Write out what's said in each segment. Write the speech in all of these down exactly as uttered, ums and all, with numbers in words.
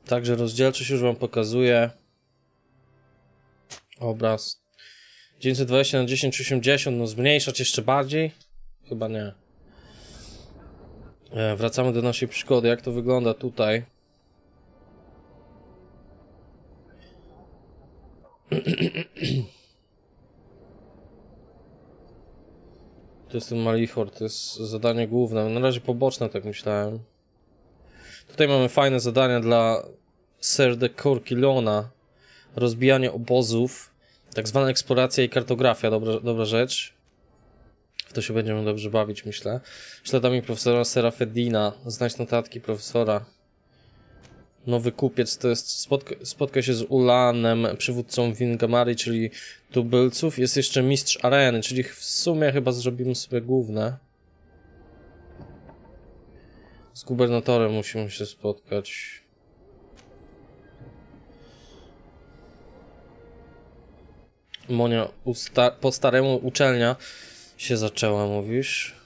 Także rozdzielczość już wam pokazuje. Obraz. dziewięćset dwadzieścia na tysiąc osiemdziesiąt, no zmniejszać jeszcze bardziej? Chyba nie. E, wracamy do naszej przygody. Jak to wygląda tutaj? To jest ten Malichor, to jest zadanie główne. Na razie poboczne, tak myślałem. Tutaj mamy fajne zadania dla Ser de Corquillona. Rozbijanie obozów. Tak zwana eksploracja i kartografia. Dobra, dobra rzecz. W to się będziemy dobrze bawić, myślę. Śladami profesora Serafedina. Znajdź notatki profesora. Nowy kupiec to jest... Spotka, spotka się z Ulanem, przywódcą Wingamari, czyli tubylców. Jest jeszcze mistrz areny, czyli w sumie chyba zrobimy sobie główne. Z gubernatorem musimy się spotkać. Monia, po staremu uczelnia się zaczęła, mówisz?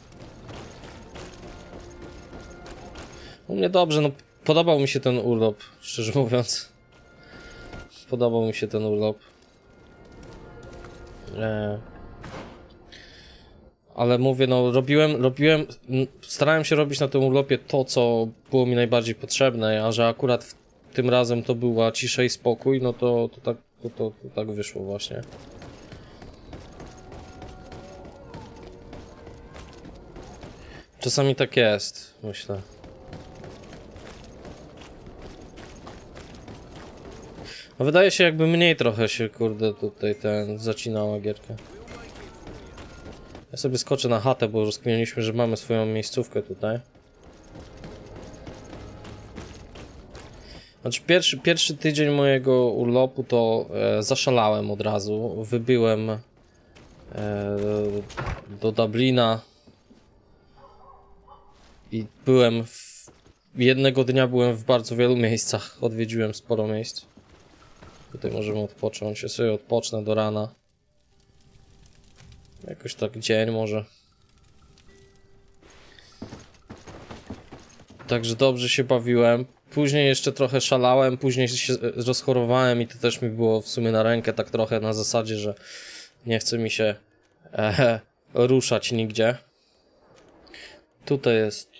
U mnie dobrze, no podobał mi się ten urlop, szczerze mówiąc. Podobał mi się ten urlop. Nie. Ale mówię, no robiłem, robiłem, starałem się robić na tym urlopie to, co było mi najbardziej potrzebne, a że akurat w tym razem to była cisza i spokój, no to, to, tak, to, to, to tak wyszło właśnie. Czasami tak jest, myślę. No wydaje się, jakby mniej trochę się, kurde, tutaj ten zacinała gierkę. Ja sobie skoczę na chatę, bo rozkminiliśmy, że mamy swoją miejscówkę tutaj. Znaczy pierwszy, pierwszy tydzień mojego urlopu to e, zaszalałem od razu. Wybyłem e, do Dublina. I byłem w... Jednego dnia byłem w bardzo wielu miejscach. Odwiedziłem sporo miejsc. Tutaj możemy odpocząć. Ja sobie odpocznę do rana. Jakoś tak dzień może. Także dobrze się bawiłem. Później jeszcze trochę szalałem, później się rozchorowałem i to też mi było w sumie na rękę, tak trochę na zasadzie, że nie chce mi się e, ruszać nigdzie. Tutaj jest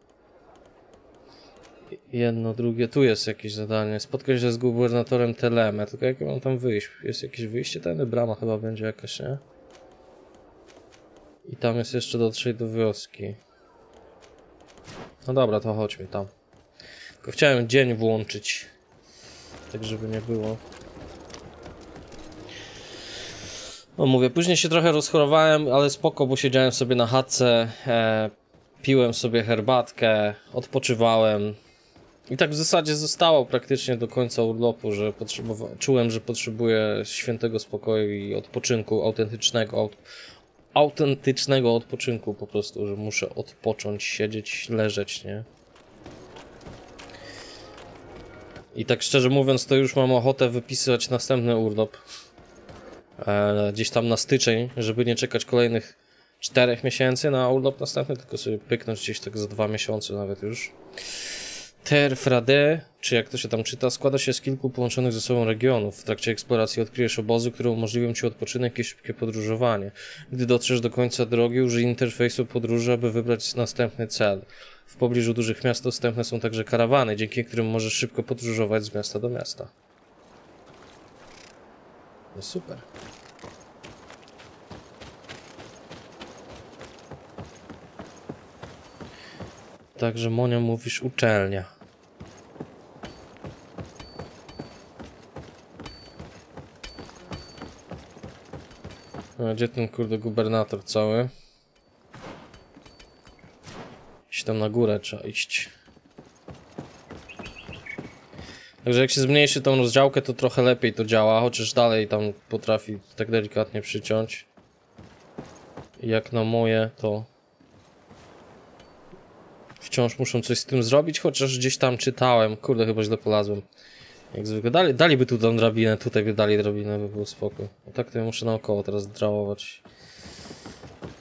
jedno, drugie, tu jest jakieś zadanie. Spotkać się z gubernatorem Teleme, tylko jak mam tam wyjść? Jest jakieś wyjście? Tędy brama chyba będzie jakaś, nie? I tam jest jeszcze dotrzeć do wioski. No dobra, to chodźmy tam. Tylko chciałem dzień włączyć. Tak, żeby nie było. No mówię, później się trochę rozchorowałem, ale spoko, bo siedziałem sobie na chatce, e, piłem sobie herbatkę, odpoczywałem. I tak w zasadzie zostało praktycznie do końca urlopu, że czułem, że potrzebuję świętego spokoju i odpoczynku, autentycznego, aut autentycznego odpoczynku po prostu, że muszę odpocząć, siedzieć, leżeć, nie? I tak szczerze mówiąc, to już mam ochotę wypisywać następny urlop. E, gdzieś tam na styczeń, żeby nie czekać kolejnych czterech miesięcy na urlop następny, tylko sobie pyknąć gdzieś tak za dwa miesiące nawet już. Terfrade, czy jak to się tam czyta, składa się z kilku połączonych ze sobą regionów. W trakcie eksploracji odkryjesz obozy, które umożliwią ci odpoczynek i szybkie podróżowanie. Gdy dotrzesz do końca drogi, użyj interfejsu podróży, aby wybrać następny cel. W pobliżu dużych miast dostępne są także karawany, dzięki którym możesz szybko podróżować z miasta do miasta. No super. Także Monia, mówisz uczelnia. A gdzie ten kurde gubernator cały? Gdzieś tam na górę trzeba iść. Także jak się zmniejszy tą rozdziałkę, to trochę lepiej to działa, chociaż dalej tam potrafi tak delikatnie przyciąć. Jak na moje, to wciąż muszą coś z tym zrobić, chociaż gdzieś tam czytałem. Kurde, chyba źle polazłem. Jak zwykle. Dali, daliby tu tą drabinę, tutaj by dali drabinę, by było spoko. A tak to ja muszę naokoło teraz drałować.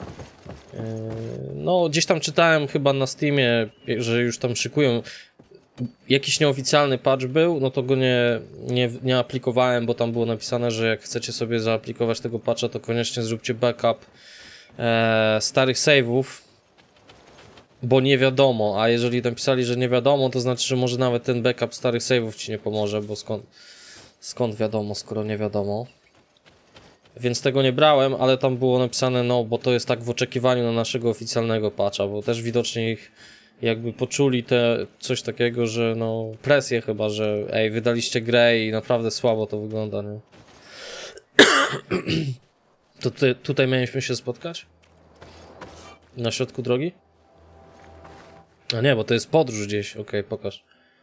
Yy, no, gdzieś tam czytałem chyba na Steamie, że już tam szykują. jakiś nieoficjalny patch był, no to go nie, nie, nie aplikowałem, bo tam było napisane, że jak chcecie sobie zaaplikować tego patcha, to koniecznie zróbcie backup e, starych save'ów, bo nie wiadomo, a jeżeli napisali, że nie wiadomo, to znaczy, że może nawet ten backup starych save'ów ci nie pomoże, bo skąd, skąd wiadomo, skoro nie wiadomo. Więc tego nie brałem, ale tam było napisane, no bo to jest tak w oczekiwaniu na naszego oficjalnego patcha, bo też widocznie ich jakby poczuli te coś takiego, że no presję chyba, że ej, wydaliście grę i naprawdę słabo to wygląda, nie? To ty, tutaj mieliśmy się spotkać? Na środku drogi? A nie, bo to jest podróż gdzieś, okej, okay, pokaż.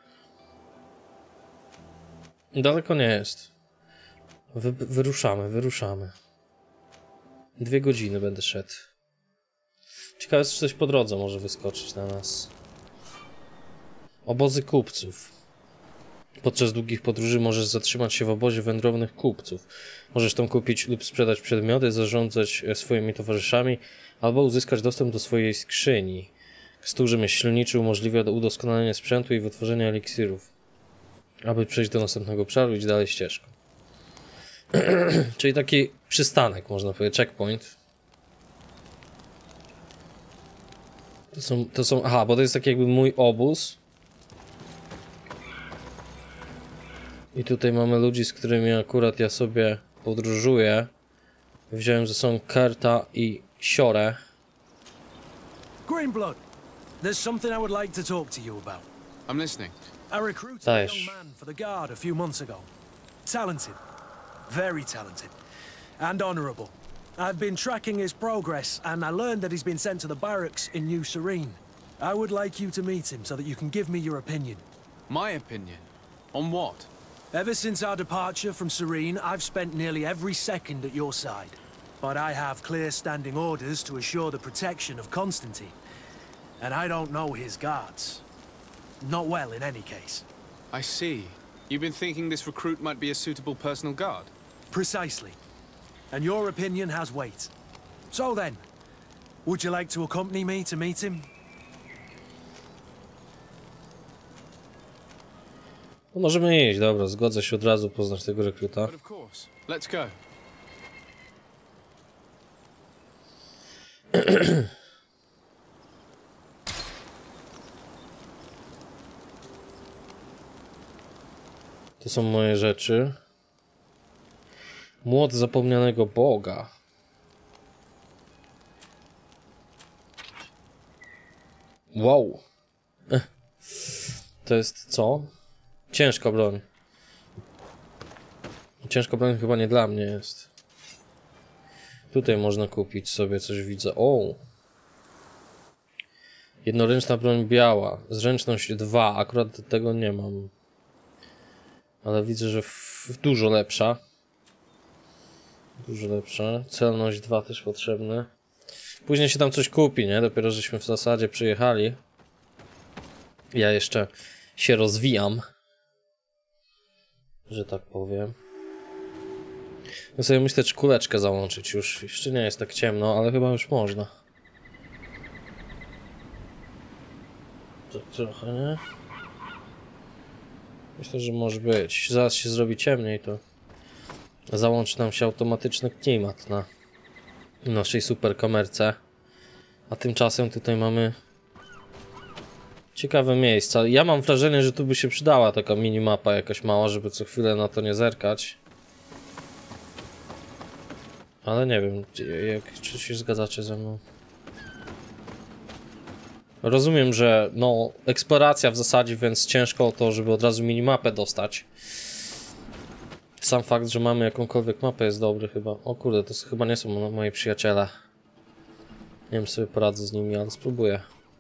Daleko nie jest. Wy, wyruszamy, wyruszamy. Dwie godziny będę szedł. Ciekawe, czy coś po drodze może wyskoczyć na nas. Obozy kupców. Podczas długich podróży możesz zatrzymać się w obozie wędrownych kupców. Możesz tam kupić lub sprzedać przedmioty, zarządzać swoimi towarzyszami, albo uzyskać dostęp do swojej skrzyni. Stół rzemieślniczy umożliwia udoskonalenie sprzętu i wytworzenie eliksirów, aby przejść do następnego obszaru i iść dalej ścieżką. Czyli taki przystanek, można powiedzieć, checkpoint. To są, to są, aha, bo to jest taki jakby mój obóz. I tutaj mamy ludzi, z którymi akurat ja sobie podróżuję. Wziąłem ze sobą Kerta i Siorę. Greenblood, there's something I would like to talk to you about. I'm listening. I recruited a young man for the guard a few months ago. Talented. Very talented. And honorable. I've been tracking his progress, and I learned that he's been sent to the barracks in New Serene. I would like you to meet him so that you can give me your opinion. My opinion? On what? Ever since our departure from Serene, I've spent nearly every second at your side. But I have clear standing orders to assure the protection of Constantine. And I don't know his guards. Not well, in any case. I see. You've been thinking this recruit might be a suitable personal guard? Precisely. And your opinion has weight. So then, would you like to accompany me to meet him? No możemy iść, dobra, zgodzę się od razu poznać tego rekruta. But of course. Let's go. To są moje rzeczy. Młot zapomnianego Boga. Wow. Ech. To jest co? Ciężka broń. Ciężka broń chyba nie dla mnie jest. Tutaj można kupić sobie coś, widzę. O! Jednoręczna broń biała. Zręczność dwa. Akurat tego nie mam. Ale widzę, że w, dużo lepsza. Dużo lepsza. Celność dwa też potrzebne. Później się tam coś kupi, nie? Dopiero żeśmy w zasadzie przyjechali. Ja jeszcze się rozwijam. Że tak powiem. Ja sobie myślę, czy kuleczkę załączyć już. Jeszcze nie jest tak ciemno, ale chyba już można. Tak trochę, nie? Myślę, że może być. Zaraz się zrobi ciemniej, to załączy nam się automatyczny klimat na naszej super kamerce. A tymczasem tutaj mamy ciekawe miejsca. Ja mam wrażenie, że tu by się przydała taka minimapa jakaś mała, żeby co chwilę na to nie zerkać. Ale nie wiem, jak, czy się zgadzacie ze mną. Rozumiem, że no, eksploracja w zasadzie, więc ciężko o to, żeby od razu minimapę dostać. Sam fakt, że mamy jakąkolwiek mapę jest dobry chyba. O kurde, to chyba nie są moi przyjaciele. Nie wiem, sobie poradzę z nimi, ale spróbuję.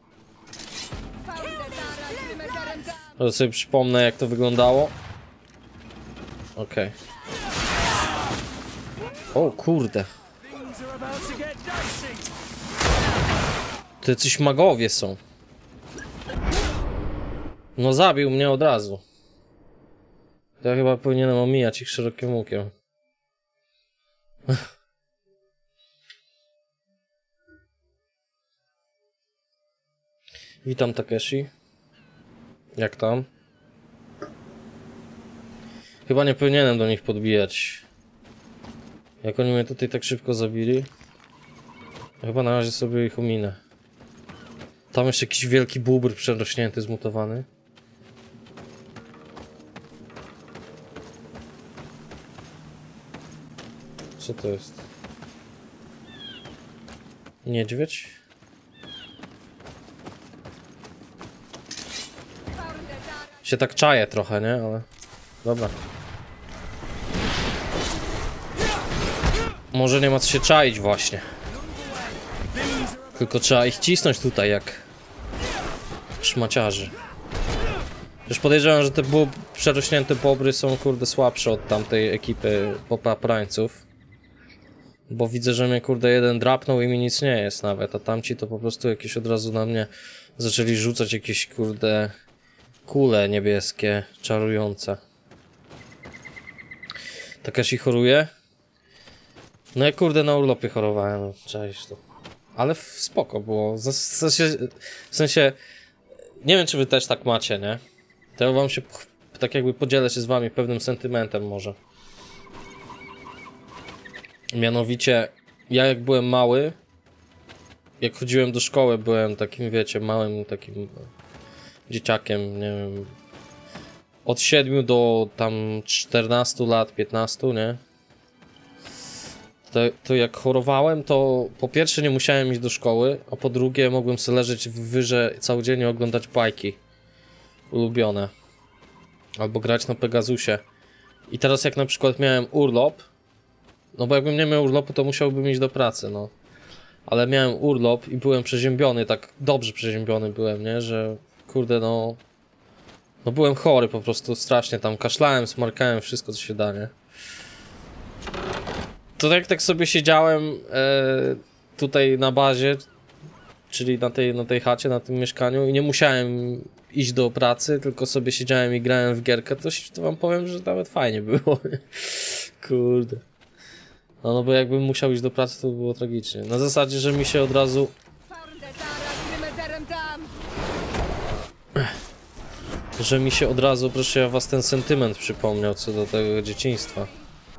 Może sobie przypomnę, jak to wyglądało. Okej. Okay. O kurde. To jacyś magowie są. No zabił mnie od razu. Ja chyba powinienem omijać ich szerokim łukiem. Witam, Takeshi. Jak tam? Chyba nie powinienem do nich podbijać. Jak oni mnie tutaj tak szybko zabili? Chyba na razie sobie ich ominę. Tam jeszcze jakiś wielki bóbr przerośnięty, zmutowany. Co to jest? Niedźwiedź? Się tak czaje trochę, nie? Ale... Dobra. Może nie ma co się czaić właśnie. Tylko trzeba ich cisnąć tutaj jak... szmaciarzy. Już podejrzewam, że te bob przerośnięte bobry są kurde słabsze od tamtej ekipy popaprańców. Bo widzę, że mnie kurde jeden drapnął i mi nic nie jest nawet, a tamci to po prostu jakieś od razu na mnie zaczęli rzucać jakieś kurde kule niebieskie, czarujące. Tak aż i choruje? No ja kurde na urlopie chorowałem, no, cześć to. Ale w spoko było, w sensie, w sensie, nie wiem czy wy też tak macie, nie? To ja wam się, tak jakby podzielę się z wami pewnym sentymentem może. Mianowicie, ja jak byłem mały, jak chodziłem do szkoły, byłem takim, wiecie, małym takim dzieciakiem, nie wiem, od siedmiu do tam czternastu lat, piętnastu, nie? To, to jak chorowałem, to po pierwsze nie musiałem iść do szkoły, a po drugie mogłem sobie leżeć w wyrze cały dzień i oglądać bajki ulubione. Albo grać na Pegasusie. I teraz jak na przykład miałem urlop, no bo jakbym nie miał urlopu, to musiałbym iść do pracy, no. Ale miałem urlop i byłem przeziębiony, tak dobrze przeziębiony byłem, nie? Że kurde, no... No byłem chory po prostu strasznie, tam kaszlałem, smarkałem, wszystko co się da, nie? To jak tak sobie siedziałem e, tutaj na bazie, czyli na tej, na tej chacie, na tym mieszkaniu i nie musiałem iść do pracy, tylko sobie siedziałem i grałem w gierkę, to, to wam powiem, że nawet fajnie było. Kurde. No, no bo jakbym musiał iść do pracy, to by było tragicznie. Na zasadzie, że mi się od razu... Że mi się od razu, proszę ja was, ten sentyment przypomniał co do tego dzieciństwa.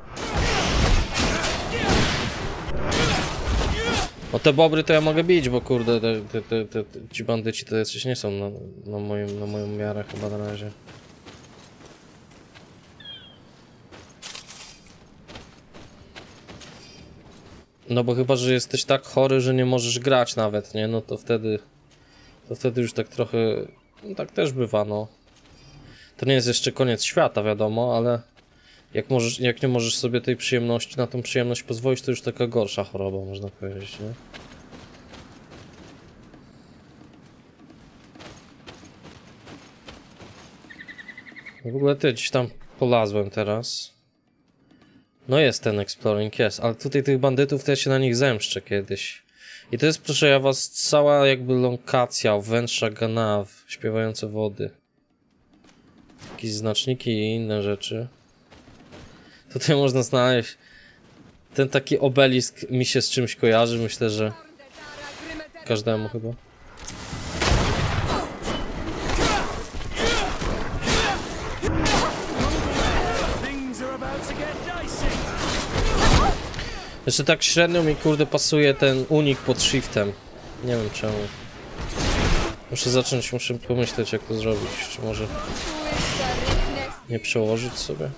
No te bobry to ja mogę bić, bo kurde, te, te, te, te, te, ci bandyci to jacyś nie są na, na, moim, na moją miarę chyba na razie. No bo chyba, że jesteś tak chory, że nie możesz grać nawet, nie? No to wtedy... To wtedy już tak trochę... No tak też bywa, no. To nie jest jeszcze koniec świata, wiadomo, ale... Jak, możesz, jak nie możesz sobie tej przyjemności, na tą przyjemność pozwolić, to już taka gorsza choroba, można powiedzieć, nie? W ogóle ty gdzieś tam polazłem teraz. No jest ten exploring, jest, ale tutaj tych bandytów to ja się na nich zemszczę kiedyś. I to jest, proszę ja was, cała jakby lokacja, wnętrza Ganaw, śpiewające wody. Jakieś znaczniki i inne rzeczy. Tutaj można znaleźć... Ten taki obelisk mi się z czymś kojarzy, myślę, że... Każdemu chyba. Jeszcze tak średnio mi kurde pasuje ten unik pod shiftem. Nie wiem czemu. Muszę zacząć, muszę pomyśleć jak to zrobić. Czy może nie przełożyć sobie?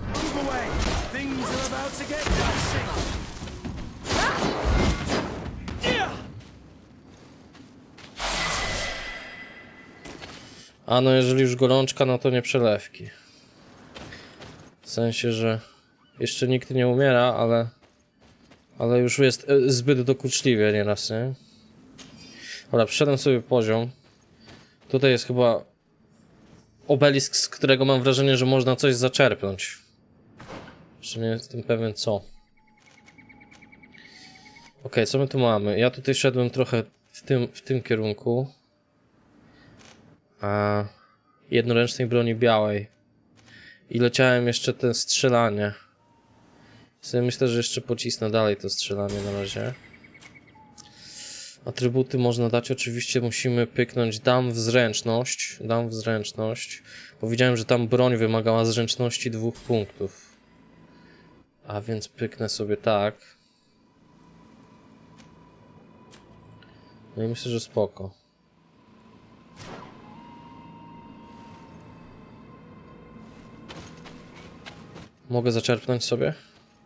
A no jeżeli już gorączka, no to nie przelewki. W sensie, że jeszcze nikt nie umiera, ale... Ale już jest zbyt dokuczliwie nieraz, nie? Dobra, przeszedłem sobie poziom. Tutaj jest chyba obelisk, z którego mam wrażenie, że można coś zaczerpnąć. Jeszcze nie jestem pewien co. Ok, co my tu mamy? Ja tutaj szedłem trochę w tym, w tym kierunku. A jednoręcznej broni białej. I leciałem jeszcze ten strzelanie. Sobie myślę, że jeszcze pocisnę dalej to strzelanie na razie. Atrybuty można dać, oczywiście musimy pyknąć dam w zręczność. Dam w zręczność. Powiedziałem, że tam broń wymagała zręczności dwóch punktów. A więc pyknę sobie tak. No i myślę, że spoko. Mogę zaczerpnąć sobie?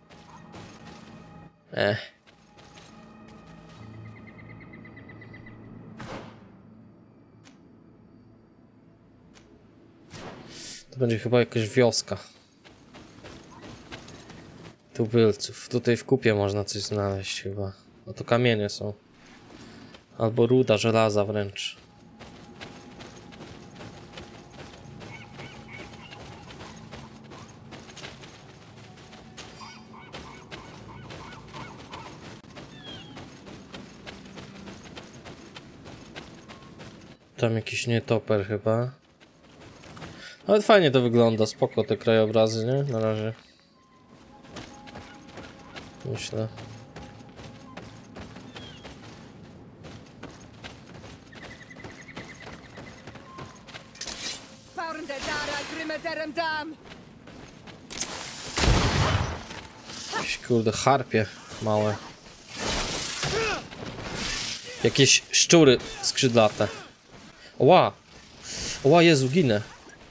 Ech. To będzie chyba jakaś wioska tubylców. Tutaj w kupie można coś znaleźć chyba. No to kamienie są. Albo ruda żelaza wręcz. Tam jakiś nietoper chyba. Ale fajnie to wygląda, spoko te krajobrazy, nie? Na razie. Myślę. Jakieś kurde harpie małe. Jakieś szczury skrzydlate. Ła! Ła, Jezu, ginę.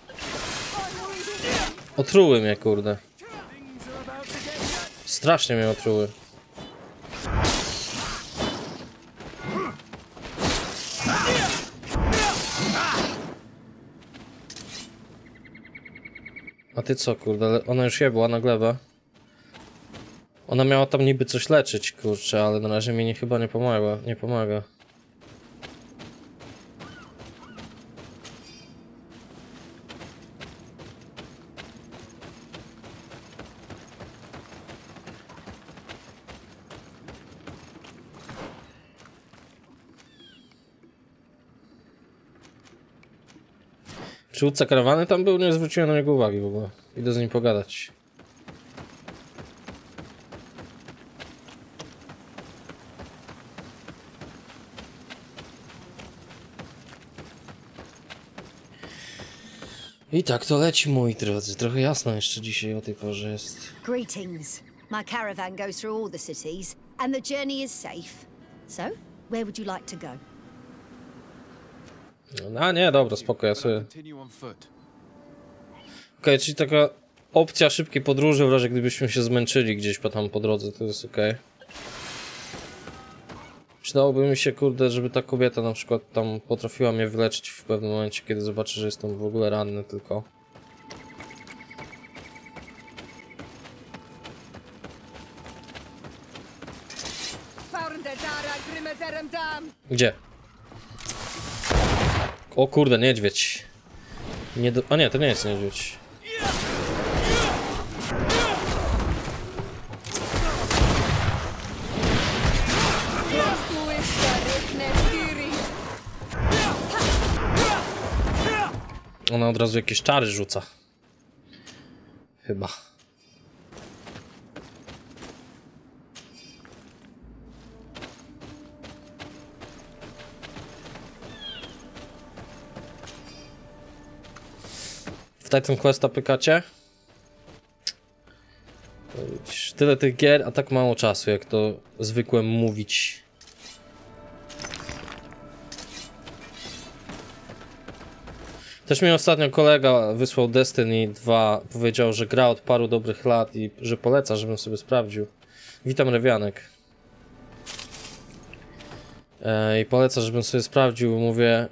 Otruły mnie, kurde. Strasznie mnie otruły. A ty co, kurde? Ona już je była na glebę. Ona miała tam niby coś leczyć, kurczę, ale na razie mi nie, chyba nie pomaga. Nie pomaga. Przywódca karawany tam był, nie zwróciłem na niego uwagi w ogóle. Idę z nim pogadać. I tak to leci, moi drodzy. Trochę jasno jeszcze dzisiaj o tej porze jest. Greetings. My caravan goes through all the cities, and the journey is safe. So, where would you like to go? A nie, dobra, spoko, ja sobie... Okej, okay, czyli taka opcja szybkiej podróży w razie gdybyśmy się zmęczyli gdzieś po tam po drodze, to jest okej. Okay. Przydałoby mi się, kurde, żeby ta kobieta na przykład tam potrafiła mnie wyleczyć w pewnym momencie, kiedy zobaczy, że jestem w ogóle ranny tylko. Gdzie? O kurde, niedźwiedź. Nie do... A nie, to nie jest niedźwiedź. Ona od razu jakieś czary rzuca. Chyba. W Titan Questa pykacie? Tyle tych gier, a tak mało czasu, jak to zwykłem mówić. Też mi ostatnio kolega wysłał Destiny dwa, powiedział, że gra od paru dobrych lat i że poleca, żebym sobie sprawdził. Witam, Rewianek. E, I poleca, żebym sobie sprawdził, mówię...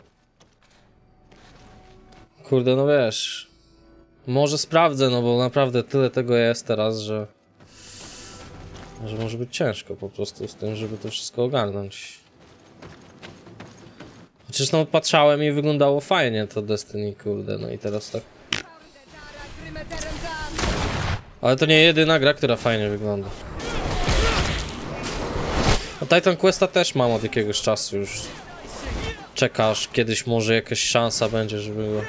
Kurde, no wiesz... Może sprawdzę, no bo naprawdę tyle tego jest teraz, że... Że może być ciężko po prostu z tym, żeby to wszystko ogarnąć. Chociaż no patrzałem i wyglądało fajnie to Destiny, kurde, no i teraz tak... Ale to nie jedyna gra, która fajnie wygląda. No Titan Questa też mam od jakiegoś czasu już. Czekasz, kiedyś może jakaś szansa będzie, żeby go...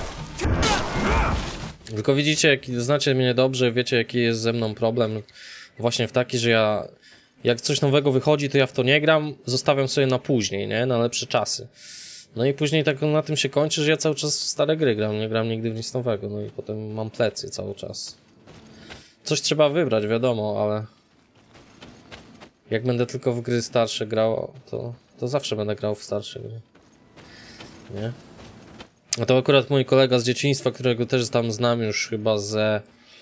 Tylko widzicie, jak znacie mnie dobrze, wiecie jaki jest ze mną problem. właśnie w taki, że ja jak coś nowego wychodzi, to ja w to nie gram, zostawiam sobie na później, nie? Na lepsze czasy. No i później tak na tym się kończy, że ja cały czas w stare gry gram, nie gram nigdy w nic nowego, no i potem mam plecy cały czas. Coś trzeba wybrać, wiadomo, ale jak będę tylko w gry starsze grał, to, to zawsze będę grał w starsze gry. Nie? A to akurat mój kolega z dzieciństwa, którego też tam znam już chyba ze...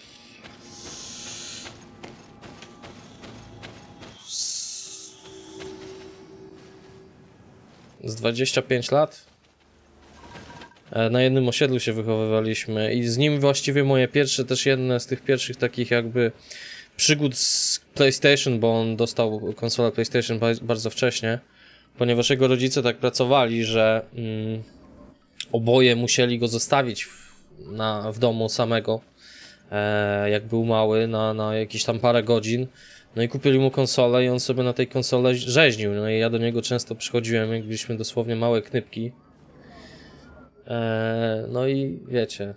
z dwadzieścia pięć lat. Na jednym osiedlu się wychowywaliśmy i z nim właściwie moje pierwsze, też jedne z tych pierwszych takich jakby przygód z PlayStation, bo on dostał konsolę PlayStation bardzo wcześnie, ponieważ jego rodzice tak pracowali, że mm, oboje musieli go zostawić w, na, w domu samego, e, jak był mały, na, na jakieś tam parę godzin. No i kupili mu konsolę i on sobie na tej konsole rzeźnił. No i ja do niego często przychodziłem, jak byliśmy dosłownie małe knypki. Eee, no i wiecie.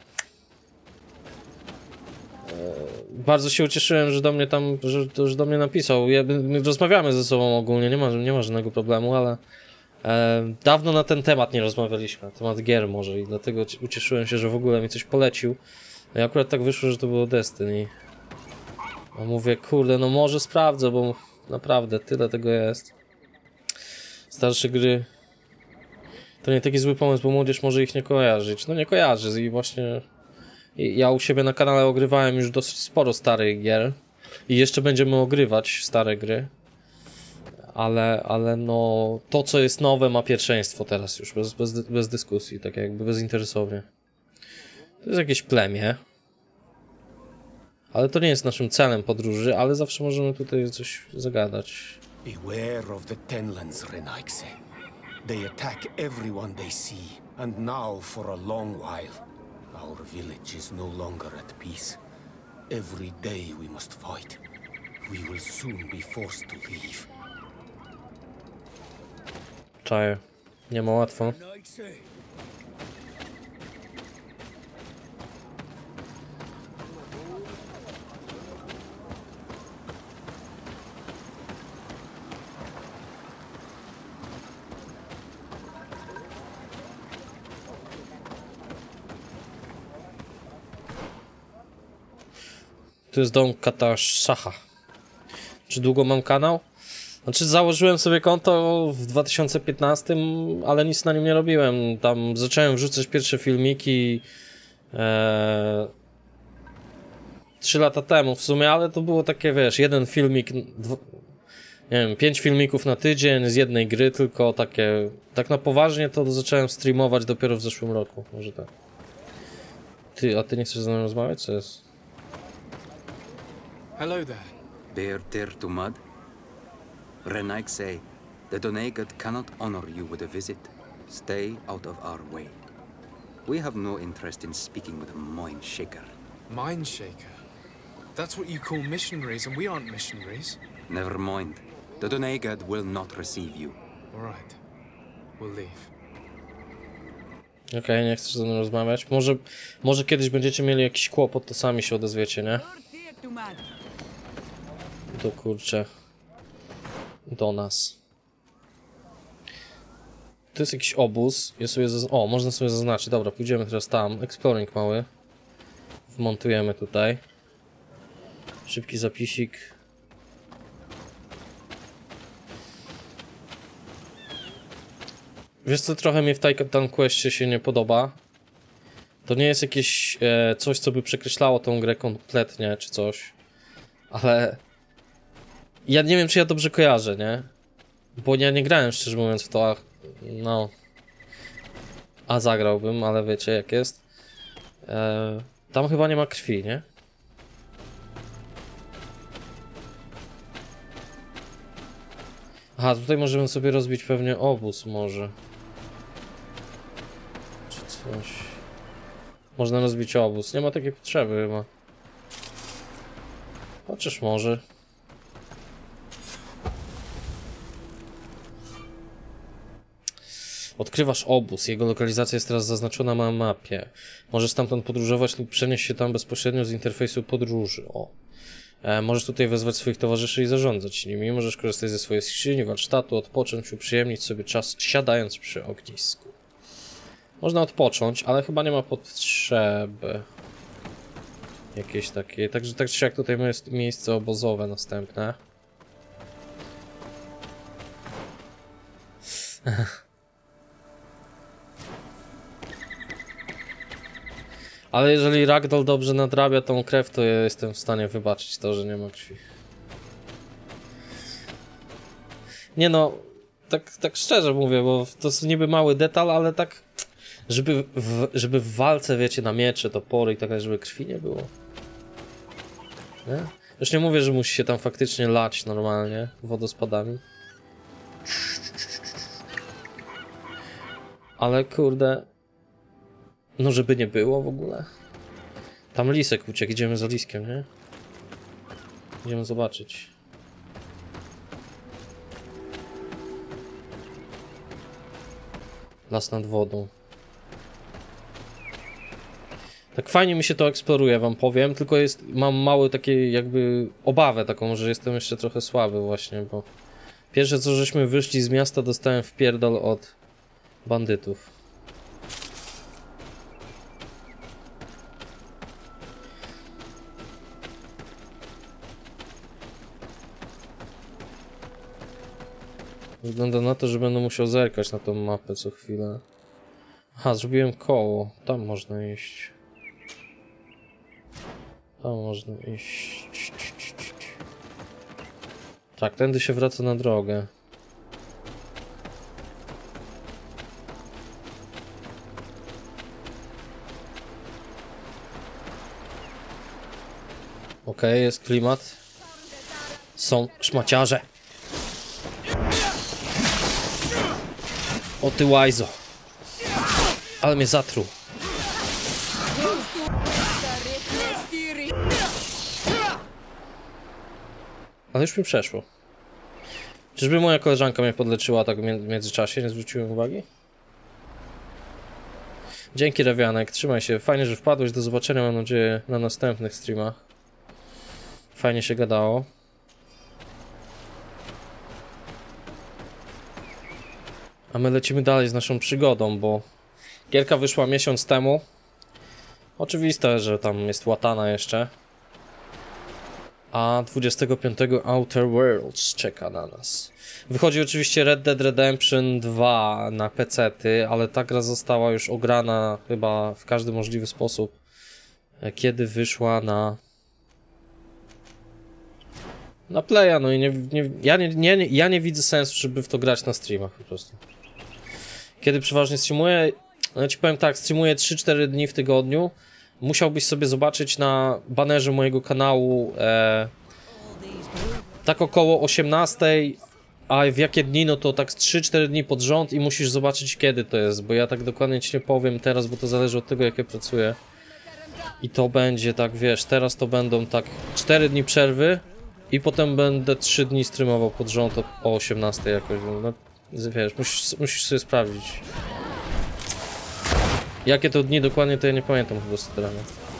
Eee, bardzo się ucieszyłem, że do mnie tam, że, że do mnie napisał. Ja, my rozmawiamy ze sobą ogólnie, nie ma, nie ma żadnego problemu, ale eee, dawno na ten temat nie rozmawialiśmy, na temat gier może i dlatego ucieszyłem się, że w ogóle mi coś polecił. No i akurat tak wyszło, że to było Destiny. A mówię, kurde, no może sprawdzę, bo naprawdę tyle tego jest. Starsze gry to nie taki zły pomysł, bo młodzież może ich nie kojarzyć. No nie kojarzy i właśnie ja u siebie na kanale ogrywałem już dosyć sporo starych gier i jeszcze będziemy ogrywać stare gry. Ale, ale no to co jest nowe ma pierwszeństwo teraz już, bez, bez, bez dyskusji, tak jakby bezinteresownie. To jest jakieś plemię. Ale to nie jest naszym celem podróży, ale zawsze możemy tutaj coś zagadać. Beware of the Tenlands, Renaigse. They attack everyone they see, and now for a long while. Our village is no longer at peace. Every day we must fight. We will soon be forced to leave. Czaję. Nie ma łatwo. Tu jest dom Katashacha. Czy długo mam kanał? Znaczy założyłem sobie konto w dwa tysiące piętnastym, ale nic na nim nie robiłem. Tam zacząłem wrzucać pierwsze filmiki e, trzy lata temu w sumie, ale to było takie, wiesz, jeden filmik, dw, nie wiem, pięć filmików na tydzień z jednej gry, tylko takie, tak na poważnie to zacząłem streamować dopiero w zeszłym roku, może tak. Ty, a ty nie chcesz ze mną rozmawiać? Co jest? Hello there. Bear tear to mud? Renaigse, the Doneigad cannot honor you with a visit. Stay out of our way. We have no interest in speaking with a mind shaker. Mind shaker? That's what you call missionaries, and we aren't missionaries. Never mind. The Doneigad will not receive you. All right. We'll leave. Okej, okay, nie chcesz ze mną rozmawiać. Może, może kiedyś będziecie mieli jakiś kłopot, to sami się odezwiecie, nie? To kurczę. Do nas. To jest jakiś obóz. Ja sobie zaz... O, można sobie zaznaczyć. Dobra, pójdziemy teraz tam. Exploring mały. Wmontujemy tutaj. Szybki zapisik. Wiesz co, trochę mi w Titan Questie się nie podoba. To nie jest jakieś e, coś, co by przekreślało tą grę kompletnie, czy coś. Ale... Ja nie wiem, czy ja dobrze kojarzę, nie? Bo ja nie grałem, szczerze mówiąc, w to, a... No... A zagrałbym, ale wiecie jak jest. E, tam chyba nie ma krwi, nie? Aha, tutaj możemy sobie rozbić pewnie obóz może. Czy coś... Można rozbić obóz. Nie ma takiej potrzeby chyba. Chociaż może. Odkrywasz obóz. Jego lokalizacja jest teraz zaznaczona na mapie. Możesz stamtąd podróżować lub przenieść się tam bezpośrednio z interfejsu podróży. O. E, możesz tutaj wezwać swoich towarzyszy i zarządzać nimi. Możesz korzystać ze swojej skrzyni, warsztatu, odpocząć, uprzyjemnić sobie czas siadając przy ognisku. Można odpocząć, ale chyba nie ma potrzeby jakieś takiej. Także tak czy jak tutaj jest miejsce obozowe następne. Ale jeżeli Ragdoll dobrze nadrabia tą krew, to ja jestem w stanie wybaczyć to, że nie ma krwi. Nie no, tak, tak szczerze mówię, bo to jest niby mały detal, ale tak, żeby w, żeby w walce, wiecie, na miecze, topory i tak dalej, żeby krwi nie było. Nie? Już nie mówię, że musi się tam faktycznie lać normalnie wodospadami. Ale kurde... No żeby nie było w ogóle. Tam lisek uciekł, idziemy za liskiem, nie? Idziemy zobaczyć. Las nad wodą. Tak fajnie mi się to eksploruje, wam powiem, tylko jest, mam mały takie jakby obawę taką, że jestem jeszcze trochę słaby właśnie, bo pierwsze co żeśmy wyszli z miasta, dostałem wpierdol od bandytów. Wygląda na to, że będę musiał zerkać na tą mapę co chwilę. Aha, zrobiłem koło. Tam można iść. Tam można iść. Tak, tędy się wraca na drogę. Okej, okay, jest klimat. Są szmaciarze. O ty łajzo. Ale mnie zatruł. Ale już mi przeszło. Czyżby moja koleżanka mnie podleczyła tak w międzyczasie? Nie zwróciłem uwagi? Dzięki Rewianek, trzymaj się. Fajnie, że wpadłeś. Do zobaczenia, mam nadzieję, na następnych streamach. Fajnie się gadało. A my lecimy dalej z naszą przygodą, bo gierka wyszła miesiąc temu. Oczywiste, że tam jest łatana jeszcze. A dwudziestego piątego Outer Worlds czeka na nas. Wychodzi oczywiście Red Dead Redemption dwa na pecety, ale ta gra została już ograna chyba w każdy możliwy sposób, kiedy wyszła na na playa, no i nie, nie, ja, nie, nie, ja nie widzę sensu, żeby w to grać na streamach po prostu. Kiedy przeważnie streamuję, no ja ci powiem tak, streamuję trzy cztery dni w tygodniu. Musiałbyś sobie zobaczyć na banerze mojego kanału e, tak około osiemnastej, a w jakie dni, no to tak z trzy cztery dni pod rząd i musisz zobaczyć kiedy to jest, bo ja tak dokładnie ci nie powiem teraz, bo to zależy od tego jak ja pracuję. I to będzie tak, wiesz, teraz to będą tak cztery dni przerwy i potem będę trzy dni streamował pod rząd o osiemnastej jakoś, no wiesz, musisz, musisz sobie sprawdzić. Jakie to dni dokładnie, to ja nie pamiętam po prostu teraz.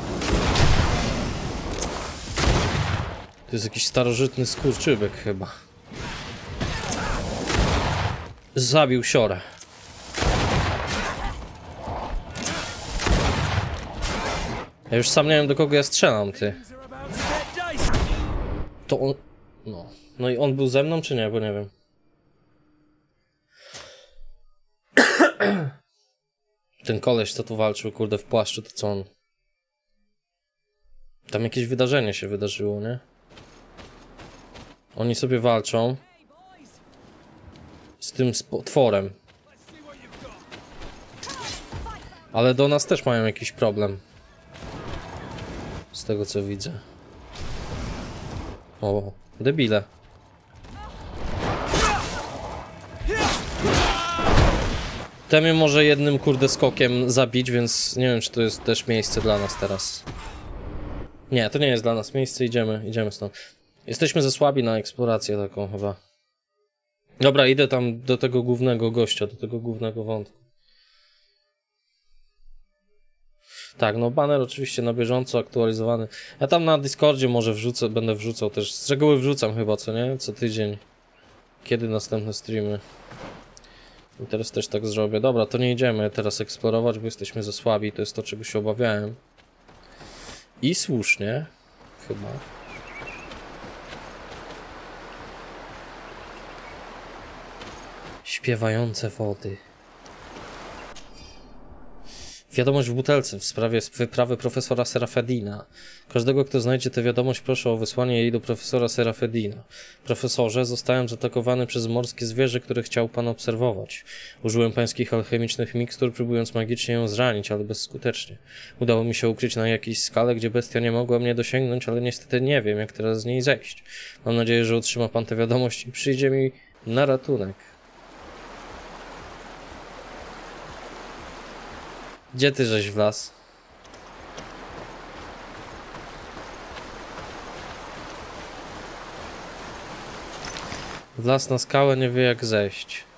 To jest jakiś starożytny skurczybek chyba. Zabił siorę. Ja już sam nie wiem do kogo ja strzelam, ty. To on... No. No i on był ze mną czy nie, bo nie wiem. Ten koleś, co tu walczył, kurde, w płaszczu, to co on? Tam jakieś wydarzenie się wydarzyło, nie? Oni sobie walczą z tym potworem. Ale do nas też mają jakiś problem. Z tego co widzę. O, debile. Ten mnie może jednym kurde skokiem zabić, więc nie wiem czy to jest też miejsce dla nas teraz. Nie, to nie jest dla nas miejsce, idziemy, idziemy stąd. Jesteśmy za słabi na eksplorację taką chyba. Dobra, idę tam do tego głównego gościa, do tego głównego wątku. Tak, no banner oczywiście na bieżąco aktualizowany. Ja tam na Discordzie może wrzucę, będę wrzucał też. Z reguły wrzucam chyba, co nie? Co tydzień. Kiedy następne streamy. I teraz też tak zrobię. Dobra, to nie idziemy teraz eksplorować, bo jesteśmy za słabi. To jest to, czego się obawiałem. I słusznie. Chyba. Śpiewające wody. Wiadomość w butelce w sprawie wyprawy profesora Serafedina. Każdego, kto znajdzie tę wiadomość, proszę o wysłanie jej do profesora Serafedina. Profesorze, zostałem zaatakowany przez morskie zwierzę, które chciał pan obserwować. Użyłem pańskich alchemicznych mikstur, próbując magicznie ją zranić, ale bezskutecznie. Udało mi się ukryć na jakiejś skale, gdzie bestia nie mogła mnie dosięgnąć, ale niestety nie wiem, jak teraz z niej zejść. Mam nadzieję, że otrzyma pan tę wiadomość i przyjdzie mi na ratunek. Gdzie ty żeś wlazł? Wlazł na skałę, nie wie jak zejść.